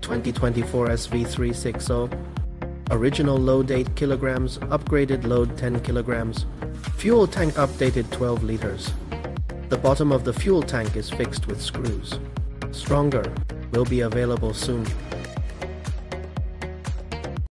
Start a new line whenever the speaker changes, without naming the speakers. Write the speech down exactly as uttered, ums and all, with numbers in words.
twenty twenty-four S V three sixty. Original load eight kilograms, upgraded load ten kilograms. Fuel tank updated twelve liters. The bottom of the fuel tank is fixed with screws. Stronger will be available soon.